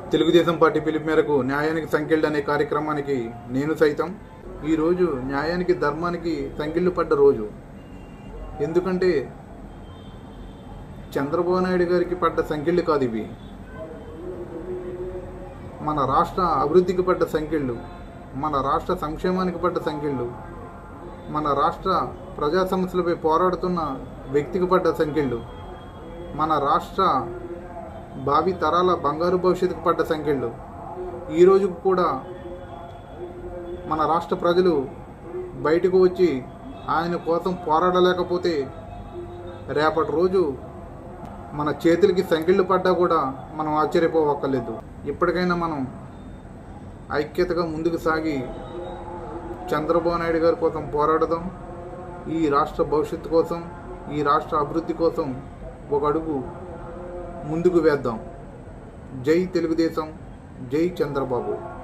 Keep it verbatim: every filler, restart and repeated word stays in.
Telugu Desam party పిలుపు మేరకు న్యాయానికి సంకెళ్ళు అనే కార్యక్రమానికి నేను సైతం ఈరోజు న్యాయానికి ధర్మానికి సంకెళ్ళు పడ్డ రోజు. ఎందుకంటే చంద్రబాబు నాయుడు గారికి పడ్డ సంకెళ్ళు కాదు ఇవి, మన రాష్ట్ర అభివృద్ధికి పడ్డ సంకెళ్ళు, మన రాష్ట్ర సంక్షేమానికి పడ్డ సంకెళ్ళు, మన రాష్ట్ర ప్రజా సమస్యలపై పోరాడుతున్న వ్యక్తికి పడ్డ సంకెళ్ళు, మన రాష్ట్ర భావి తరాల బంగారు భవిష్యత్తుకు పడ్డ సంకెళ్ళు. ఈరోజు కూడా మన రాష్ట్ర ప్రజలు బయటకు వచ్చి ఆయన కోసం పోరాడలేకపోతే రేపటి రోజు మన చేతులకి సంకెళ్ళు పడ్డా కూడా మనం ఆశ్చర్యపోవక్కర్లేదు. ఇప్పటికైనా మనం ఐక్యతగా ముందుకు సాగి చంద్రబాబు నాయుడు గారి కోసం పోరాడదాం. ఈ రాష్ట్ర భవిష్యత్తు కోసం, ఈ రాష్ట్ర అభివృద్ధి కోసం ఒక అడుగు ముందుకు వేద్దాం. జై తెలుగుదేశం, జై చంద్రబాబు.